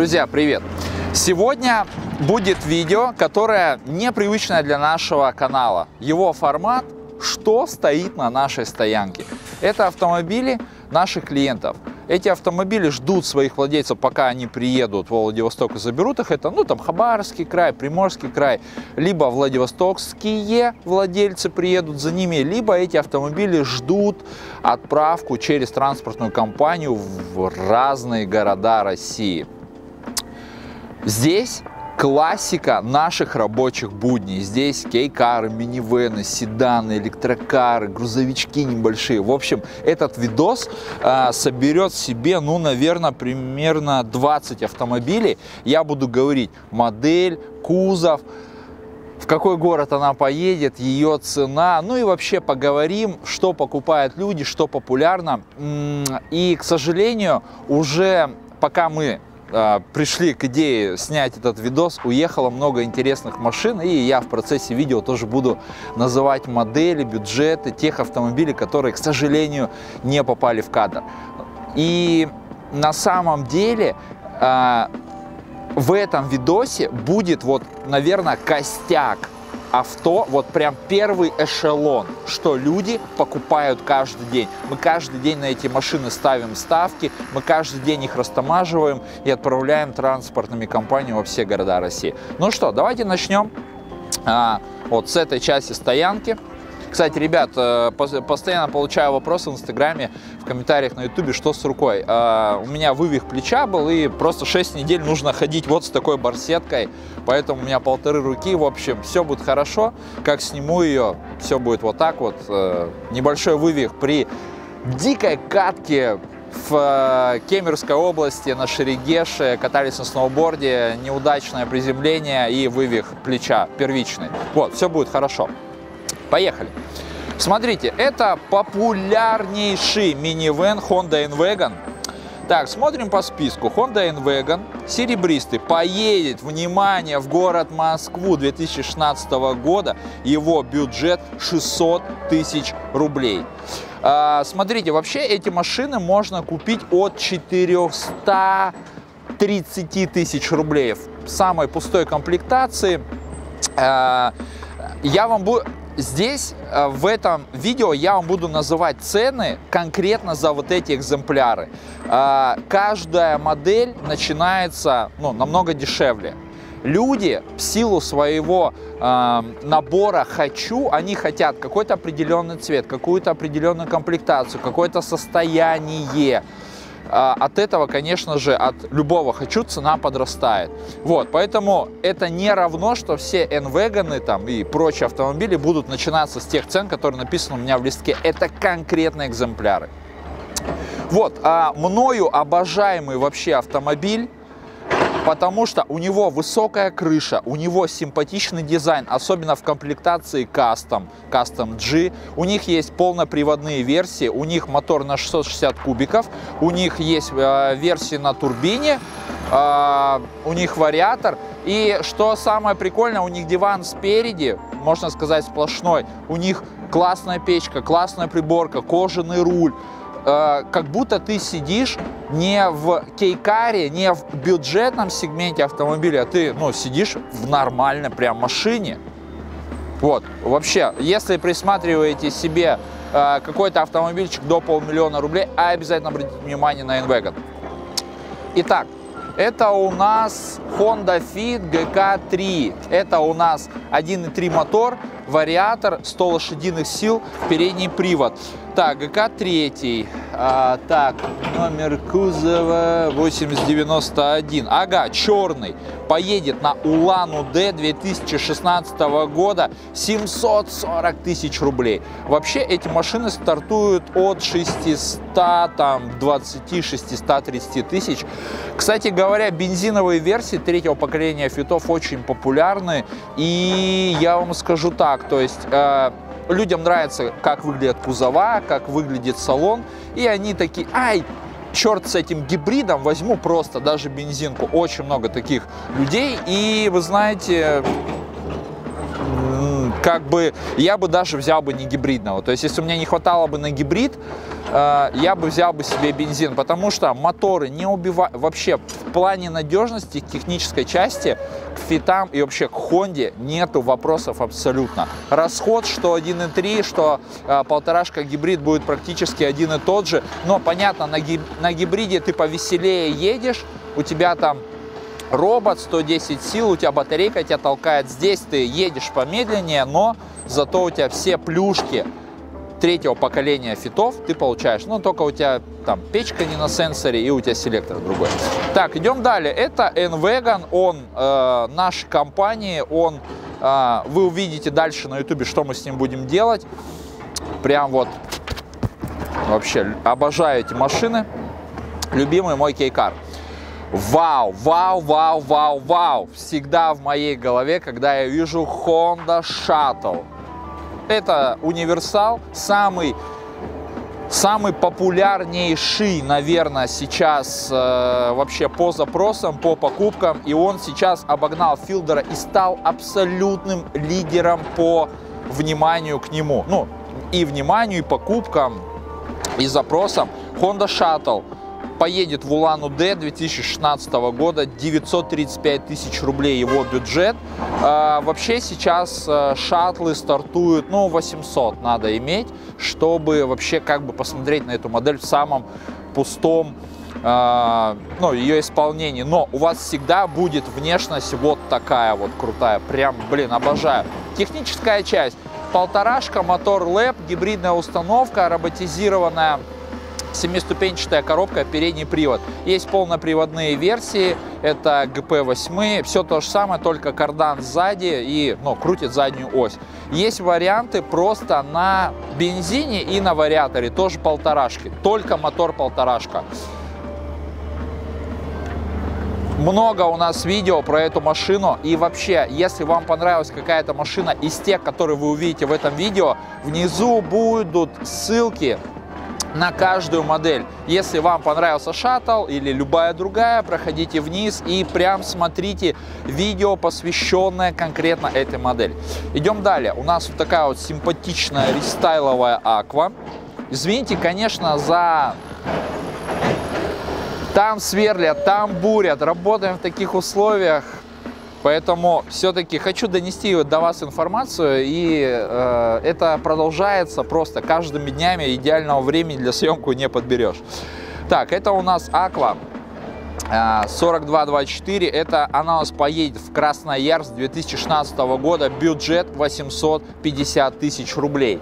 Друзья, привет! Сегодня будет видео, которое непривычное для нашего канала. Его формат «Что стоит на нашей стоянке?». Это автомобили наших клиентов. Эти автомобили ждут своих владельцев, пока они приедут во Владивосток и заберут их. Это, там Хабаровский край, Приморский край, либо владивостокские владельцы приедут за ними, либо эти автомобили ждут отправку через транспортную компанию в разные города России. Здесь классика наших рабочих будней. Здесь кейкары, минивены, седаны, электрокары, грузовички небольшие. В общем, этот видос соберет в себе, наверное, примерно 20 автомобилей. Я буду говорить модель, кузов, в какой город она поедет, ее цена. И вообще поговорим, что покупают люди, что популярно. И, к сожалению, уже пока мы пришли к идее снять этот видос, уехало много интересных машин, и я в процессе видео тоже буду называть модели, бюджеты тех автомобилей, которые, к сожалению, не попали в кадр. И на самом деле в этом видосе будет, наверное, костяк авто, прям первый эшелон, что люди покупают каждый день. Мы каждый день на эти машины ставим ставки, мы каждый день их растамаживаем и отправляем транспортными компаниями во все города России. Ну что, давайте начнем с этой части стоянки. Кстати, ребят, постоянно получаю вопросы в Инстаграме, в комментариях на Ютубе, что с рукой. У меня вывих плеча был, и просто 6 недель нужно ходить с такой барсеткой, поэтому у меня 1,5 руки. В общем, все будет хорошо. Как сниму ее, все будет вот так вот. Небольшой вывих при дикой катке в Кемеровской области на Шерегеше, катались на сноуборде, неудачное приземление и вывих плеча первичный. Все будет хорошо. Поехали. Смотрите, это популярнейший минивэн Honda N-Wagon. Так, смотрим по списку. Honda N-Wagon, серебристый, поедет, внимание, в город Москву 2016 года. Его бюджет 600 тысяч рублей. Смотрите, вообще эти машины можно купить от 430 тысяч рублей. В самой пустой комплектации. Здесь, в этом видео, я вам буду называть цены конкретно за эти экземпляры. Каждая модель начинается намного дешевле. Люди в силу своего набора «хочу», они хотят какой-то определенный цвет, какую-то определенную комплектацию, какое-то состояние. От этого, конечно же, от любого «хочу» цена подрастает. Поэтому это не равно, что все N-вэгоны и прочие автомобили будут начинаться с тех цен, которые написаны у меня в листке. Это конкретные экземпляры. Мною обожаемый вообще автомобиль, потому что у него высокая крыша, у него симпатичный дизайн, особенно в комплектации Custom G. У них есть полноприводные версии, у них мотор на 660 кубиков, у них есть версии на турбине, у них вариатор. И что самое прикольное, у них диван спереди, можно сказать, сплошной. У них классная печка, классная приборка, кожаный руль. Как будто ты сидишь не в кейкаре, не в бюджетном сегменте автомобиля, а ты сидишь в нормальной прям машине. Вообще, если присматриваете себе какой-то автомобильчик до 500 000 рублей, обязательно обратите внимание на N-Wagon. Итак, это у нас Honda Fit GK3. Это у нас 1.3 мотор, вариатор, 100 лошадиных сил, передний привод. Так, GK3. Так, номер кузова 8091. Ага, черный. Поедет на Улан-Удэ 2016 года 740 тысяч рублей. Вообще эти машины стартуют от 620-630 тысяч. Кстати говоря, бензиновые версии третьего поколения фитов очень популярны. И я вам скажу так, то есть людям нравится, как выглядят кузова, как выглядит салон. И они такие: ай, черт с этим гибридом, возьму просто даже бензинку. Очень много таких людей. И вы знаете, как бы я бы даже взял бы не гибридного. То есть, если у меня не хватало бы на гибрид, я бы взял бы себе бензин, потому что моторы не убивают. Вообще, в плане надежности, технической части, к фитам и вообще к Хонде нету вопросов абсолютно. Расход, что 1.3, что полторашка гибрид будет практически один и тот же. Но, понятно, на гибриде ты повеселее едешь, у тебя там робот, 110 сил, у тебя батарейка тебя толкает. Здесь ты едешь помедленнее, но зато у тебя все плюшки третьего поколения фитов ты получаешь. Ну, только у тебя там печка не на сенсоре и у тебя селектор другой. Так, идем далее. Это N-Wagon, он нашей компании, он, вы увидите дальше на ютубе, что мы с ним будем делать. Прям вот, вообще, обожаю эти машины. Любимый мой кейкар. Вау, вау, вау, вау, вау. Всегда в моей голове, когда я вижу Honda Shuttle. Это универсал, самый популярнейший, наверное, сейчас вообще по запросам, по покупкам. И он сейчас обогнал Филдера и стал абсолютным лидером по вниманию к нему. Ну, и вниманию, и покупкам, и запросам. Honda Shuttle поедет в Улан-Удэ 2016 года, 935 тысяч рублей его бюджет. Вообще сейчас шаттлы стартуют, ну, 800 надо иметь, чтобы вообще как бы посмотреть на эту модель в самом пустом, ну, ее исполнении. Но у вас всегда будет внешность вот такая вот крутая, прям, блин, обожаю. Техническая часть: полторашка, мотор LEP, гибридная установка, роботизированная семиступенчатая коробка, передний привод. Есть полноприводные версии, это GP8, все то же самое, только кардан сзади и, ну, крутит заднюю ось. Есть варианты просто на бензине и на вариаторе, тоже полторашки, только мотор полторашка. Много у нас видео про эту машину, и вообще, если вам понравилась какая-то машина из тех, которые вы увидите в этом видео, внизу будут ссылки на каждую модель. Если вам понравился Shuttle или любая другая, проходите вниз и прям смотрите видео, посвященное конкретно этой модели. Идем далее. У нас вот такая вот симпатичная рестайловая Aqua. Извините, конечно, за... Там сверлят, там бурят, работаем в таких условиях. Поэтому все-таки хочу донести до вас информацию, и это продолжается просто каждыми днями, идеального времени для съемки не подберешь. Так, это у нас Aqua 4224, это она у нас поедет в Красноярск 2016 года, бюджет 850 тысяч рублей.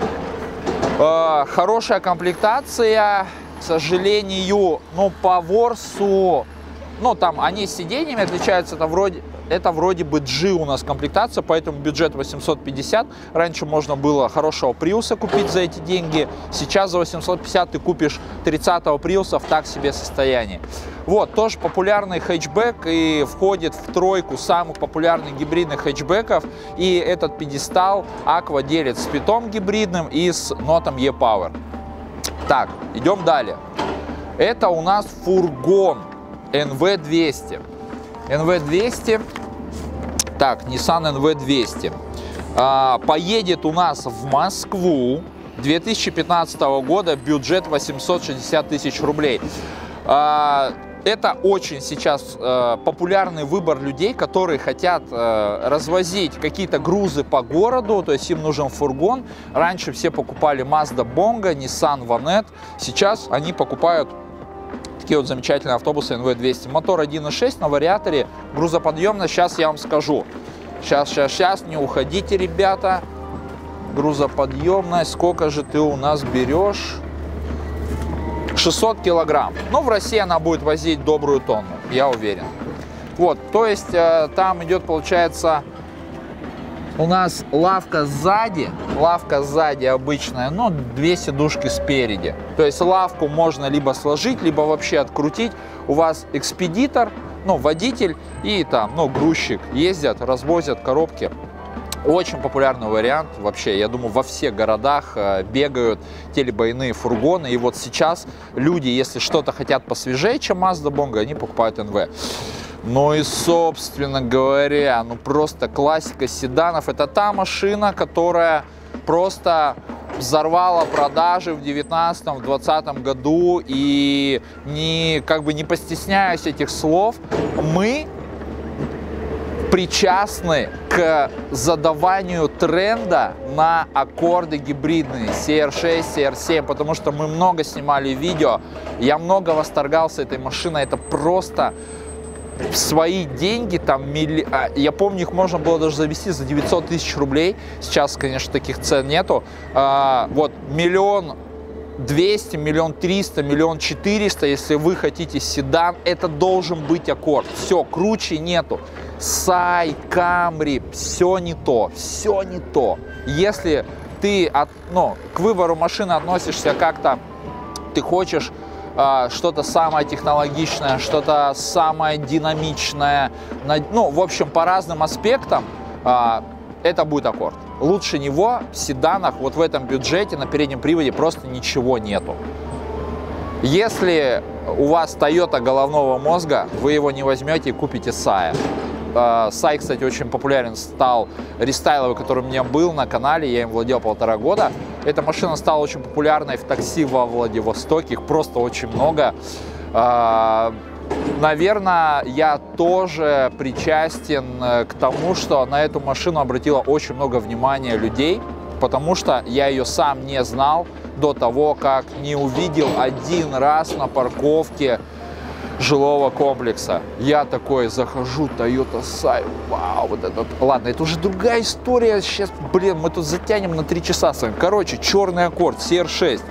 Хорошая комплектация, к сожалению, ну, по ворсу, ну, там они с сиденьями отличаются, это вроде бы G у нас комплектация, поэтому бюджет 850. Раньше можно было хорошего Приуса купить за эти деньги. Сейчас за 850 ты купишь 30-го Приуса в так себе состоянии. Вот, тоже популярный хэтчбэк и входит в тройку самых популярных гибридных хэтчбэков. И этот пьедестал Aqua делит с фитом гибридным и с нотом E-Power. Так, идем далее. Это у нас фургон NV200. NV200, так, Nissan NV200, поедет у нас в Москву 2015 года, бюджет 860 тысяч рублей. Это очень сейчас популярный выбор людей, которые хотят развозить какие-то грузы по городу, то есть им нужен фургон. Раньше все покупали Mazda Bongo, Nissan Vanette, сейчас они покупают такие вот замечательные автобусы NV200. Мотор 1.6 на вариаторе, грузоподъемность, сейчас я вам скажу. Сейчас, не уходите, ребята. Грузоподъемность, сколько же ты у нас берешь? 600 килограмм. Но в России она будет возить добрую тонну, я уверен. Вот, то есть там идет, получается, у нас лавка сзади обычная, но две сидушки спереди. То есть лавку можно либо сложить, либо вообще открутить. У вас экспедитор, ну, водитель и там, ну, грузчик ездят, развозят коробки. Очень популярный вариант вообще, я думаю, во всех городах бегают те либо иные фургоны. И вот сейчас люди, если что-то хотят посвежее, чем Mazda Bongo, они покупают NV. Ну и, собственно говоря, ну просто классика седанов. Это та машина, которая просто взорвала продажи в 2019-2020 году. И как бы не постесняясь этих слов, мы причастны к задаванию тренда на аккорды гибридные CR6, CR7, потому что мы много снимали видео, я много восторгался этой машиной, это просто в свои деньги, там, я помню, их можно было даже завести за 900 тысяч рублей, сейчас, конечно, таких цен нету, вот, 1 200 000, 1 300 000, 1 400 000, если вы хотите седан, это должен быть аккорд, все, круче нету. Сай, Камри, все не то, все не то. Если ты к выбору машины относишься как-то, ты хочешь что-то самое технологичное, что-то самое динамичное, ну, в общем, по разным аспектам, это будет аккорд. Лучше него в седанах, вот в этом бюджете, на переднем приводе просто ничего нету. Если у вас Toyota головного мозга, вы его не возьмете и купите Сая. Сай, кстати, очень популярен стал, рестайловый, который у меня был на канале, я им владел 1,5 года. Эта машина стала очень популярной в такси во Владивостоке, их просто очень много. Наверное, я тоже причастен к тому, что на эту машину обратило очень много внимания людей, потому что я ее сам не знал до того, как не увидел один раз на парковке жилого комплекса. Я такой захожу, Toyota Sai, вау, вот этот. Ладно, это уже другая история. Сейчас, блин, мы тут затянем на 3 часа с вами. Короче, черный аккорд, CR6.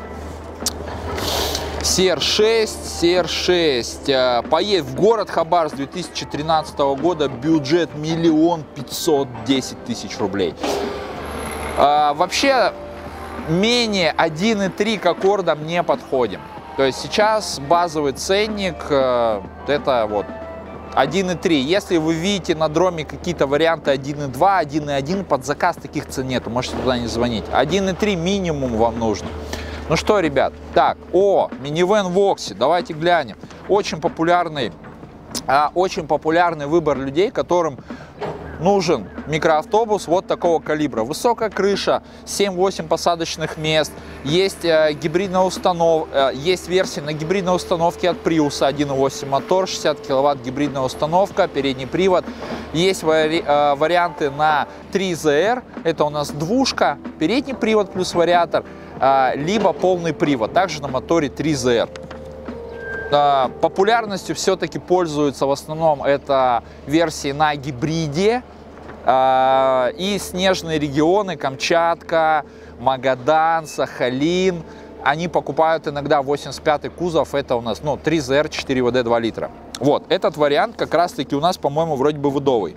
CR6. Поедет в город Хабаровск 2013 года, бюджет 1 510 000 рублей. Вообще, менее 1,3 к аккордам не подходим. То есть сейчас базовый ценник это вот 1,3. Если вы видите на дроме какие-то варианты 1,2, 1,1, под заказ таких цен нету, можете туда не звонить. 1,3 минимум вам нужно. Ну что, ребят, так, минивэн Вокси, давайте глянем. Очень популярный выбор людей, которым нужен микроавтобус вот такого калибра. Высокая крыша, 7-8 посадочных мест. Есть гибридная установка, есть версия на гибридной установке от Prius, 1.8 мотор, 60 киловатт гибридная установка, передний привод. Есть варианты на 3ZR, это у нас двушка, передний привод плюс вариатор, либо полный привод, также на моторе 3ZR. Популярностью все-таки пользуются в основном это версии на гибриде и снежные регионы, Камчатка, Магадан, Сахалин. Они покупают иногда 85-й кузов, это у нас 3ZR 4WD 2 литра. Вот, этот вариант как раз таки у нас, по-моему, вроде бы выдовый.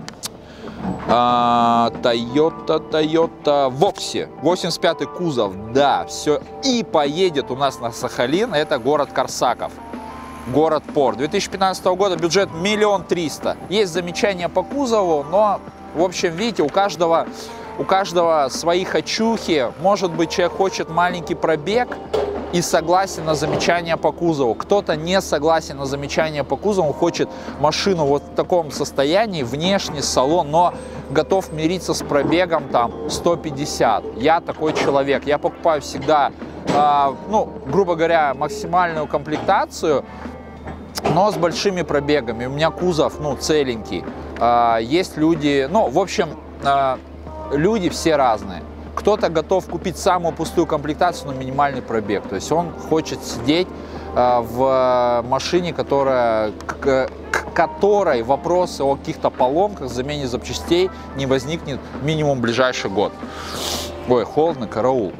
Toyota Вокси, 85-й кузов, да, все. И поедет у нас на Сахалин, это город Корсаков, город Порт. 2015 года бюджет 1 300 000. Есть замечания по кузову, но, в общем, видите, у каждого свои хочухи. Может быть, человек хочет маленький пробег и согласен на замечания по кузову. Кто-то не согласен на замечания по кузову, хочет машину вот в таком состоянии, внешний салон, но готов мириться с пробегом там 150. Я такой человек. Я покупаю всегда, грубо говоря, максимальную комплектацию, но с большими пробегами. У меня кузов, целенький. Есть люди, в общем, люди все разные. Кто-то готов купить самую пустую комплектацию, но минимальный пробег. То есть он хочет сидеть в машине, к которой вопросы о каких-то поломках, замене запчастей не возникнет минимум в ближайший год. Ой, холодно, караул.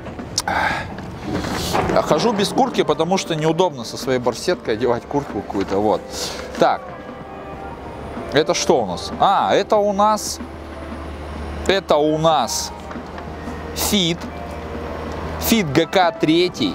Хожу без куртки, потому что неудобно со своей барсеткой одевать куртку какую-то. Вот. Так, это что у нас? Это у нас Fit ГК-3.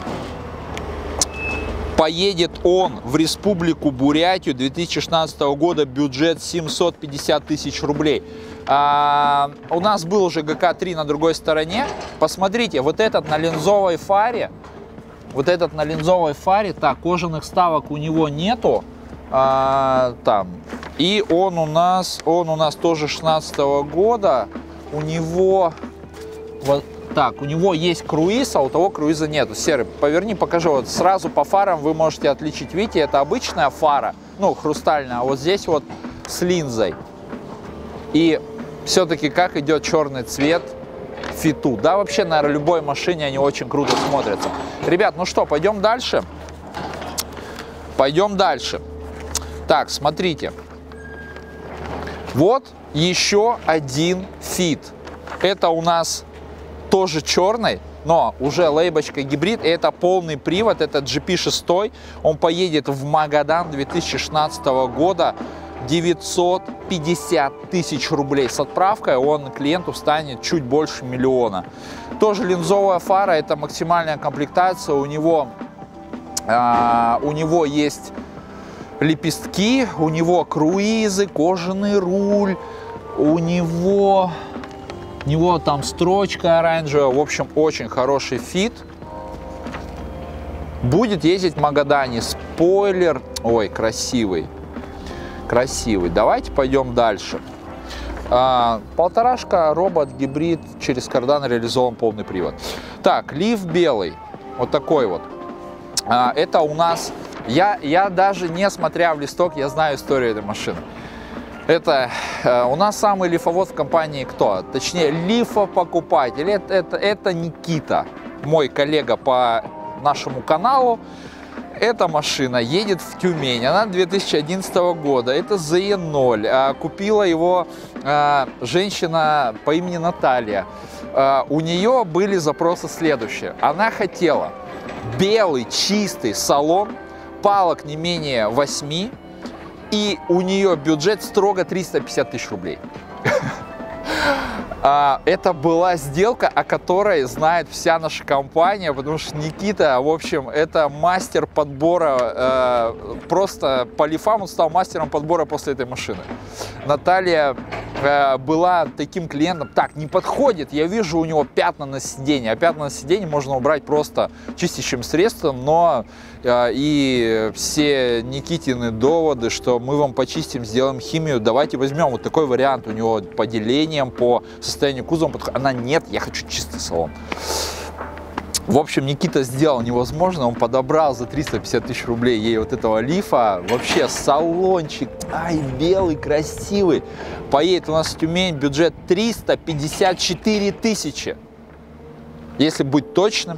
Поедет он в Республику Бурятию 2016 года, бюджет 750 000 рублей. У нас был уже ГК-3 на другой стороне. Посмотрите, вот этот на линзовой фаре, так, кожаных вставок у него нету. Там. И он у нас тоже 16-го года. У него вот так, у него есть круиз, а у того круиза нету. Серый, поверни, покажи. Вот сразу по фарам вы можете отличить. Видите, это обычная фара, ну, хрустальная, а вот здесь вот с линзой. И все-таки как идет черный цвет фиту. Да, вообще, наверное, любой машине они очень круто смотрятся. Ребят, ну что, пойдем дальше? Пойдем дальше. Так, смотрите. Вот еще один фит. Это у нас тоже черный, но уже лейбочка гибрид. Это полный привод, это GP6. Он поедет в Магадан 2016 года. 950 тысяч рублей с отправкой. Он клиенту станет чуть больше миллиона. Тоже линзовая фара, это максимальная комплектация. У него есть лепестки, у него круизы, кожаный руль, у него там строчка оранжевая. В общем, очень хороший фит. Будет ездить в Магадане. Спойлер, ой, красивый. Красивый. Давайте пойдем дальше. Полторашка, робот, гибрид, через кардан реализован полный привод. Так, лиф белый. Вот такой вот. Это у нас... Я даже не смотря в листок, я знаю историю этой машины. Это у нас самый лифовод в компании кто? Точнее, лифопокупатель. Это Никита, мой коллега по нашему каналу. Эта машина едет в Тюмень, она 2011 года, это ZE0, купила его женщина по имени Наталья. У нее были запросы следующие. Она хотела белый чистый салон, палок не менее 8, и у нее бюджет строго 350 тысяч рублей. Это была сделка, о которой знает вся наша компания, потому что Никита, в общем, это мастер подбора, просто по лифам он стал мастером подбора после этой машины. Наталья была таким клиентом, так, не подходит, я вижу у него пятна на сиденье, а пятна на сиденье можно убрать просто чистящим средством, но и все Никитины доводы, что мы вам почистим, сделаем химию, давайте возьмем вот такой вариант, у него по делениям, по состоянию кузова, она нет, я хочу чистый салон. В общем, Никита сделал невозможно, он подобрал за 350 тысяч рублей ей вот этого лифа, вообще салончик, ай, белый, красивый, поедет у нас в Тюмень, бюджет 354 тысячи, если быть точным.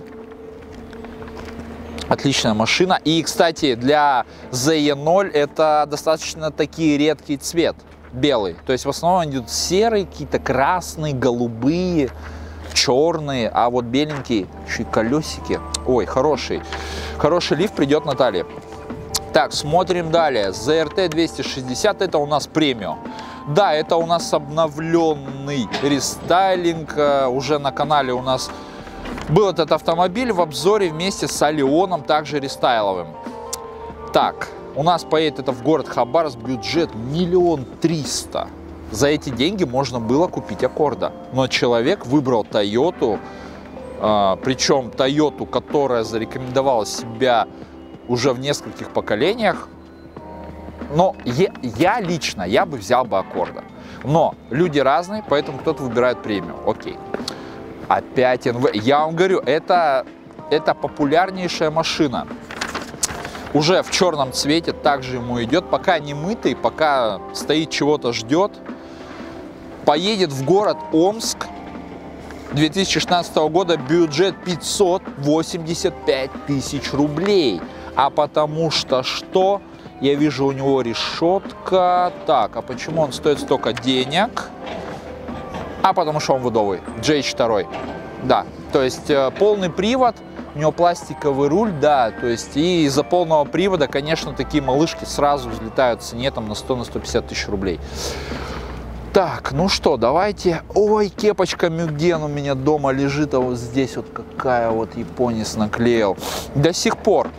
Отличная машина. И, кстати, для ZE0 это достаточно такие редкий цвет, белый. То есть в основном идут серые, какие-то красные, голубые, черные, а вот беленькие, еще и колесики. Ой, хороший. Хороший лифт придет Наталье. Так, смотрим далее. ZRT 260, это у нас премиум. Да, это у нас обновленный рестайлинг. Уже на канале у нас был этот автомобиль в обзоре вместе с Алионом, также рестайловым. Так, у нас поедет это в город Хабаровск, бюджет 1 300 000. За эти деньги можно было купить Аккорда. Но человек выбрал Тойоту, причем Тойоту, которая зарекомендовала себя уже в нескольких поколениях. Но я лично, я бы взял бы Аккорда. Но люди разные, поэтому кто-то выбирает премиум. Окей. Опять НВ. Я вам говорю, это популярнейшая машина. Уже в черном цвете, также ему идет. Пока не мытый, пока стоит, чего-то ждет. Поедет в город Омск 2016 года, бюджет 585 тысяч рублей. А потому что что? Я вижу, у него решетка. Так, а почему он стоит столько денег? А потому что он водовый, GH2. Да, то есть полный привод, у него пластиковый руль, да, то есть и из-за полного привода, конечно, такие малышки сразу взлетают в цене там на 100-150 тысяч рублей. Так, ну что, давайте. Ой, кепочка Мюген у меня дома лежит, а вот здесь вот какая вот японец наклеил. До сих пор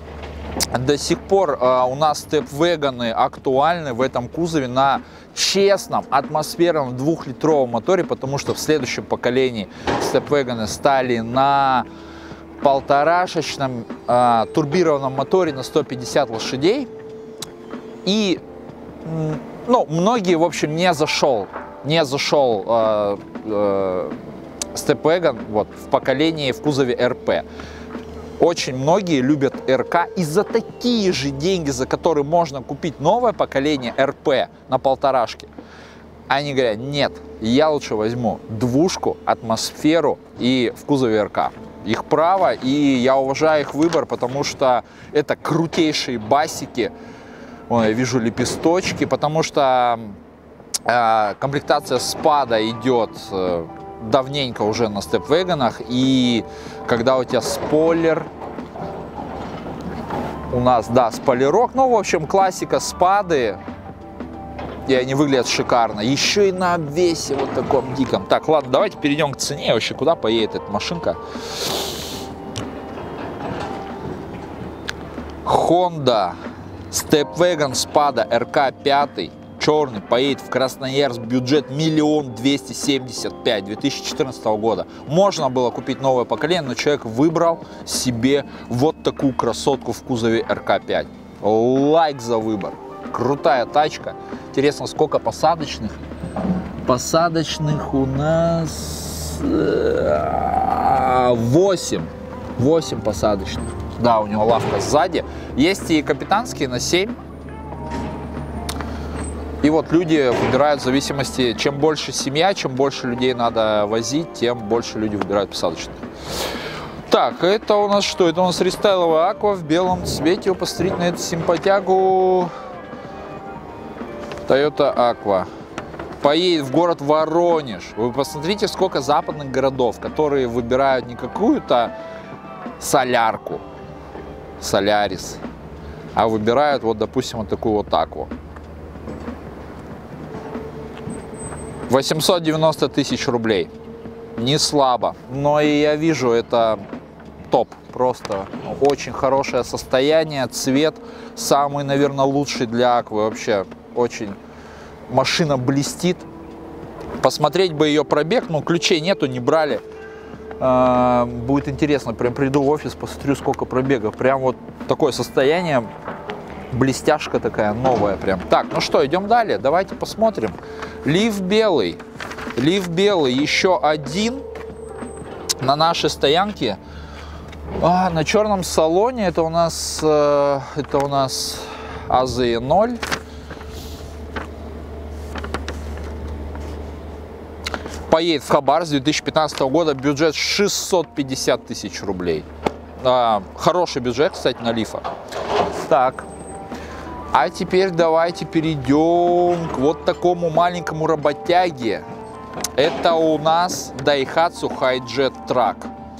у нас степ-веганы актуальны в этом кузове на честном атмосферном 2-литровом моторе, потому что в следующем поколении степ-веганы стали на полторашечном турбированном моторе на 150 лошадей. И, ну, многие, в общем, не зашел степвегон вот, в поколении в кузове РП. Очень многие любят РК, и за такие же деньги, за которые можно купить новое поколение РП на полторашке, они говорят: нет, я лучше возьму двушку, атмосферу и в кузове РК. Их право, и я уважаю их выбор, потому что это крутейшие басики. Вон, я вижу лепесточки, потому что комплектация спада идет давненько уже на степвегонах, и когда у тебя спойлер, у нас, да, спойлерок, ну, в общем, классика, спады, и они выглядят шикарно, еще и на обвесе вот таком диком. Так, ладно, давайте перейдем к цене, вообще, куда поедет эта машинка. Honda Stepwagon Spada RK 5, черный, поедет в Красноярск, бюджет 1 275 000 2014 года. Можно было купить новое поколение, но человек выбрал себе вот такую красотку в кузове РК 5. Лайк за выбор. Крутая тачка. Интересно, сколько посадочных? Посадочных у нас 8 посадочных. Да, у него лавка сзади. Есть и капитанские на 7. И вот люди выбирают в зависимости, чем больше семья, чем больше людей надо возить, тем больше люди выбирают посадочные. Так, это у нас что? Это у нас рестайловая Аква в белом цвете. Посмотрите на эту симпатягу. Toyota Aqua. Поедет в город Воронеж. Вы посмотрите, сколько западных городов, которые выбирают не какую-то солярку, Солярис, а выбирают вот, допустим, вот такую вот Акву. 890 000 рублей. Не слабо. Но и я вижу, это топ. Просто очень хорошее состояние. Цвет самый, наверное, лучший для Аквы. Вообще очень машина блестит. Посмотреть бы ее пробег. Ну, ключей нету, не брали. Будет интересно. Прям приду в офис, посмотрю, сколько пробегов. Прям вот такое состояние. Блестяшка такая новая прям. Так, ну что, идем далее. Давайте посмотрим. Лиф белый. Лиф белый. Еще один на нашей стоянке. На черном салоне. Это у нас АЗЕ-0. Поедет в Хабаровск 2015 года. Бюджет 650 000 рублей. Хороший бюджет, кстати, на лифа. Так. А теперь давайте перейдем к вот такому маленькому работяге. Это у нас Daihatsu Hi-Jet Truck.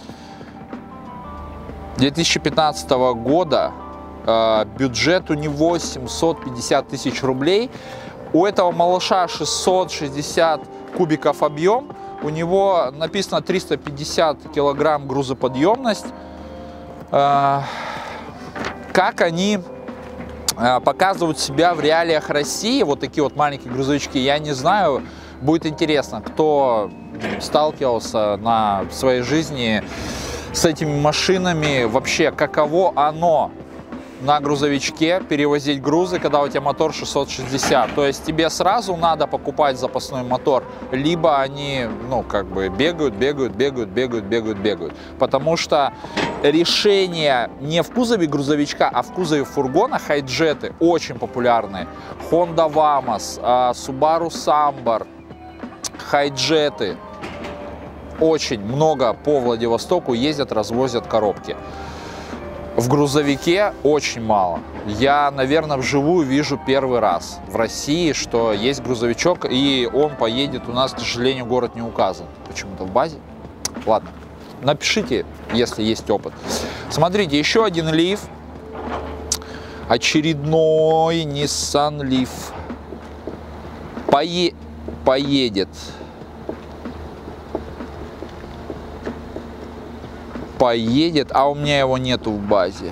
2015 года. Бюджет у него 750 000 рублей. У этого малыша 660 кубиков объем. У него написано 350 килограмм грузоподъемность. Как они показывают себя в реалиях России, вот такие вот маленькие грузовички, я не знаю. Будет интересно, кто сталкивался на своей жизни с этими машинами, вообще каково оно на грузовичке перевозить грузы, когда у тебя мотор 660. То есть тебе сразу надо покупать запасной мотор, либо они, ну, как бы бегают. Потому что решение не в кузове грузовичка, а в кузове фургона хайджеты очень популярные. Honda Vamos, Subaru Sambar, хайджеты. Очень много по Владивостоку ездят, развозят коробки. В грузовике очень мало. Я, наверное, вживую вижу первый раз в России, что есть грузовичок, и он поедет у нас, к сожалению, город не указан. Почему-то в базе. Ладно, напишите, если есть опыт. Смотрите, еще один лиф. Очередной Nissan Leaf. Поедет. А у меня его нету в базе.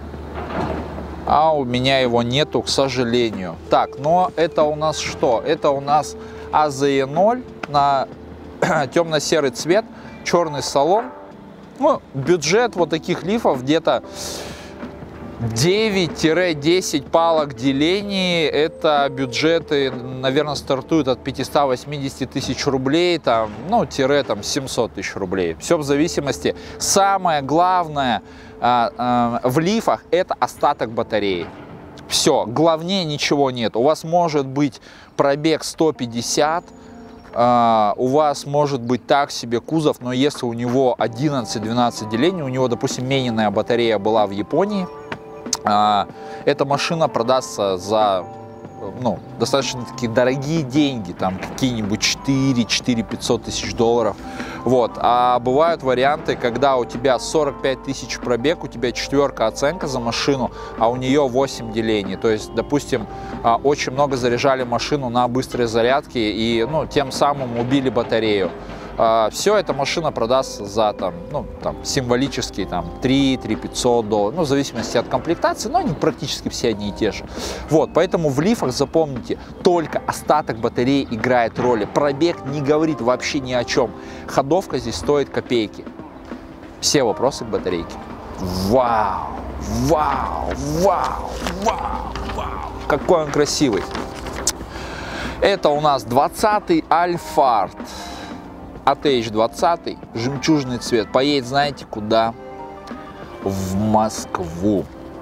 У к сожалению. Так, но это у нас что? Это у нас АЗЕ-0 на темно-серый цвет, черный салон. Ну, бюджет вот таких лифов где-то 9-10 палок делений, это бюджеты, наверное, стартуют от 580 тысяч рублей, там, ну, там 700 тысяч рублей. Все в зависимости. Самое главное в лифах – это остаток батареи. Все, главнее ничего нет. У вас может быть пробег 150, у вас может быть так себе кузов, но если у него 11-12 делений, у него, допустим, мененная батарея была в Японии, эта машина продастся за, ну, достаточно такие дорогие деньги, там какие-нибудь 4 500 тысяч долларов. Вот. А бывают варианты, когда у тебя 45 тысяч пробег, у тебя 4-ка оценка за машину, а у нее 8 делений. То есть, допустим, очень много заряжали машину на быстрой зарядке и, ну, тем самым убили батарею. Все, эта машина продастся за там, ну, там, символические там, 3 500 долларов, ну, в зависимости от комплектации, но они практически все одни и те же. Вот, поэтому в лифах, запомните, только остаток батареи играет роль. Пробег не говорит вообще ни о чем. Ходовка здесь стоит копейки. Все вопросы к батарейке. Вау, вау, вау, вау, вау. Какой он красивый. Это у нас 20-й Альфард. ATH 20, жемчужный цвет. Поедет, знаете, куда? В Москву.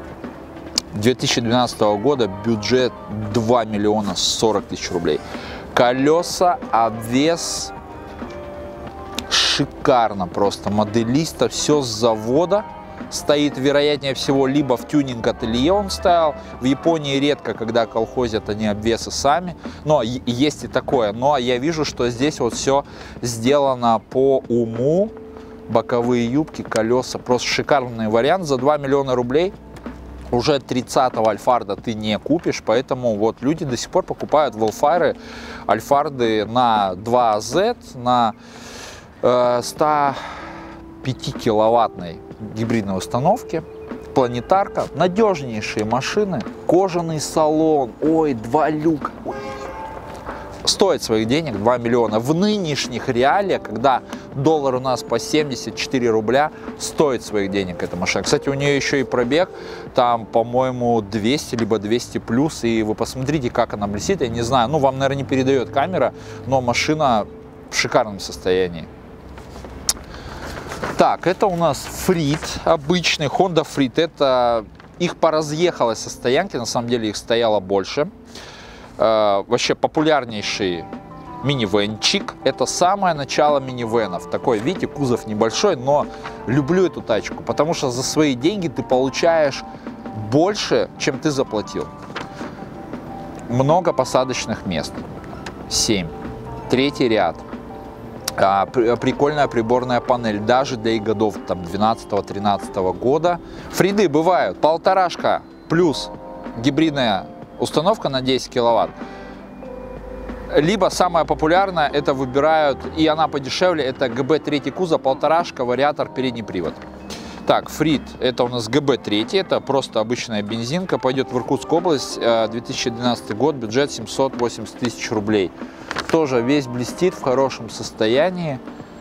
2012 года, бюджет 2 миллиона 40 тысяч рублей. Колеса, обвес. Шикарно просто. Моделиста, все с завода. Стоит, вероятнее всего, либо в тюнинг-ателье он стоял. В Японии редко, когда колхозят они обвесы сами. Но есть и такое. Но я вижу, что здесь вот все сделано по уму. Боковые юбки, колеса. Просто шикарный вариант. За 2 миллиона рублей уже 30-го Альфарда ты не купишь. Поэтому вот люди до сих пор покупают Велфайры, Альфарды на 2Z, на 105-киловаттной гибридной установки, планетарка, надежнейшие машины, кожаный салон, ой, 2 люка, ой. Стоит своих денег 2 миллиона. В нынешних реалиях, когда доллар у нас по 74 рубля, стоит своих денег эта машина. Кстати, у нее еще и пробег, там, по-моему, 200, либо 200 плюс, и вы посмотрите, как она блестит, я не знаю, ну, вам, наверное, не передает камера, но машина в шикарном состоянии. Так, это у нас Freed, обычный Honda Freed. Это их поразъехалось со стоянки, на самом деле их стояло больше. Вообще популярнейший минивенчик. Это самое начало минивенов. Такой, видите, кузов небольшой, но люблю эту тачку, потому что за свои деньги ты получаешь больше, чем ты заплатил. Много посадочных мест. 7. Третий ряд. Прикольная приборная панель, даже для годов 12-13 года. Фриды бывают 1,5 плюс гибридная установка на 10 киловатт. Либо самая популярная, это выбирают, и она подешевле, это ГБ3 кузов, 1,5, вариатор, передний привод. Так, Freed, это у нас ГБ3, это просто обычная бензинка, пойдет в Иркутскую область, 2012 год, бюджет 780 тысяч рублей. Тоже весь блестит, в хорошем состоянии.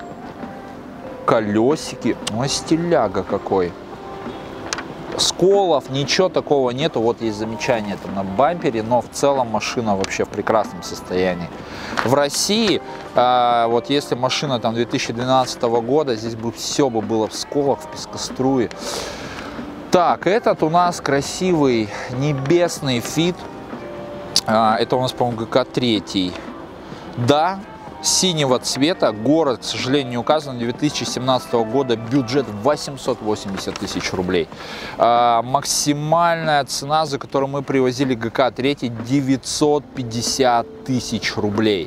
Колесики, ой, стиляга какой. Сколов, ничего такого нету, вот есть замечание там на бампере, но в целом машина вообще в прекрасном состоянии. В России, вот если машина там 2012 года, здесь бы все бы было в сколах, в пескоструе. Так, этот у нас красивый небесный Fit, это у нас, по-моему, ГК-3. Да, синего цвета, город, к сожалению, не указан, 2017 года, бюджет 880 тысяч рублей. Максимальная цена, за которую мы привозили ГК-3, 950 тысяч рублей.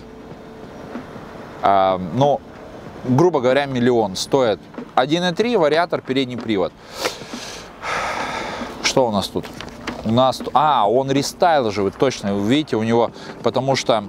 Ну, грубо говоря, миллион стоит. 1.3, вариатор, передний привод. Что у нас тут? У нас, он рестайлжевый, точно, вы видите, у него, потому что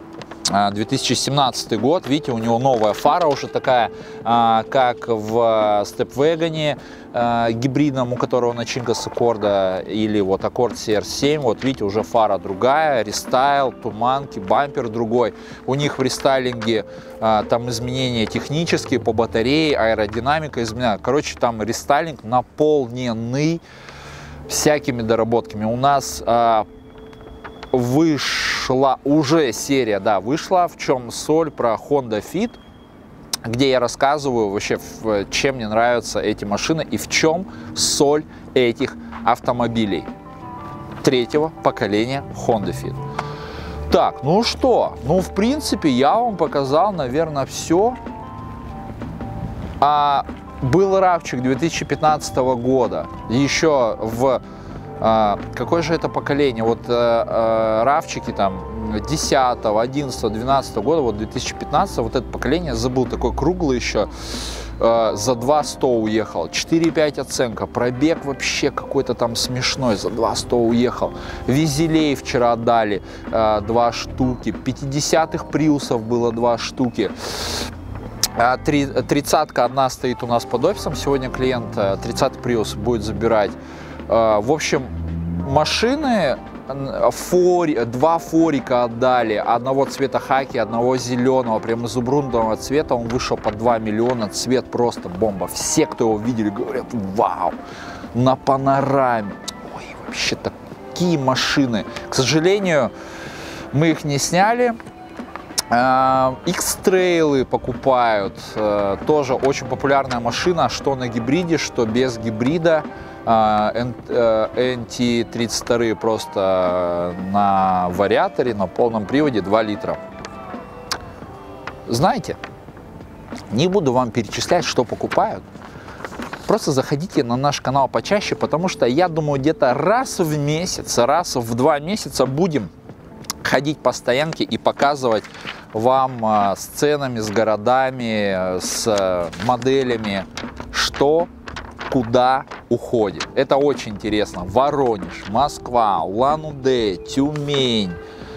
2017 год, видите, у него новая фара уже такая, как в степвегоне гибридном, у которого начинка с Аккорда, или вот Accord CR7, вот видите, уже фара другая, рестайл, туманки, бампер другой. У них в рестайлинге там изменения технические по батарее, аэродинамика изменена. Короче, там рестайлинг наполненный. всякими доработками. У нас вышла уже серия, да, вышла, в чем соль, про Honda Fit, где я рассказываю вообще, чем мне нравятся эти машины и в чем соль этих автомобилей третьего поколения Honda Fit. Так, ну что, ну в принципе я вам показал, наверное, все. Был равчик 2015 года, еще в какое же это поколение, вот равчики там 10, 11, 12 года, вот 2015, вот это поколение, забыл, такой круглый еще, за 200 уехал, 4,5 оценка, пробег вообще какой-то там смешной, за 200 уехал. Визелей вчера отдали 2 штуки, 50-х приусов было 2 штуки. 30-ка одна стоит у нас под офисом, сегодня клиент 30-й приус будет забирать. В общем, машины, 2 форика отдали, одного цвета хаки, одного зеленого, прям изумрудного цвета, он вышел по 2 миллиона, цвет просто бомба. Все, кто его видели, говорят, вау, на панораме, ой, вообще такие машины. К сожалению, мы их не сняли. X-трейлы покупают, тоже очень популярная машина, что на гибриде, что без гибрида. NT32 просто на вариаторе, на полном приводе 2 литра. Знаете, не буду вам перечислять, что покупают. Просто заходите на наш канал почаще, потому что я думаю, где-то раз в месяц, раз в 2 месяца будем ходить по стоянке и показывать вам с ценами, с городами, с моделями, что куда уходит. Это очень интересно. Воронеж, Москва, Улан-Удэ, Тюмень,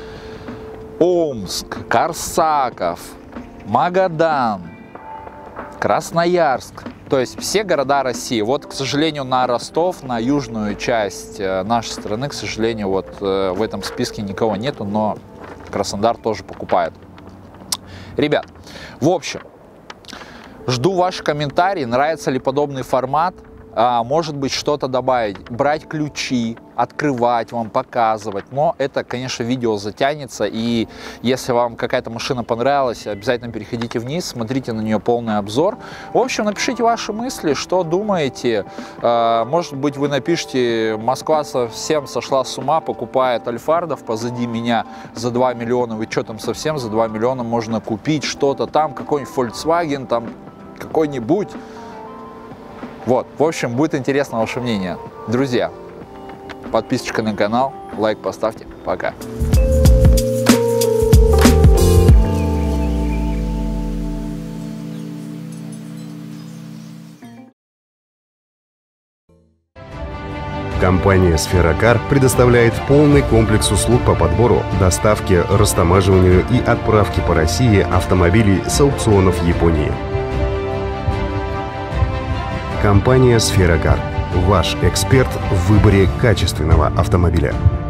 Омск, Корсаков, Магадан, Красноярск. То есть все города России. Вот, к сожалению, на Ростов, на южную часть нашей страны, к сожалению, вот в этом списке никого нету, но Краснодар тоже покупает. Ребят, в общем, жду ваши комментарии, нравится ли подобный формат, может быть, что-то добавить, брать ключи, открывать вам, показывать, но это, конечно, видео затянется, и если вам какая-то машина понравилась, обязательно переходите вниз, смотрите на нее полный обзор. В общем, напишите ваши мысли, что думаете, может быть, вы напишите, Москва совсем сошла с ума, покупает альфардов позади меня за 2 миллиона, вы что там совсем за 2 миллиона можно купить что-то там, какой-нибудь Volkswagen, там какой-нибудь. Вот, в общем, будет интересно ваше мнение. Друзья, подписочка на канал, лайк поставьте. Пока. Компания «Сферокар» предоставляет полный комплекс услуг по подбору, доставке, растамаживанию и отправке по России автомобилей с аукционов Японии. Компания «Сферокар» – ваш эксперт в выборе качественного автомобиля.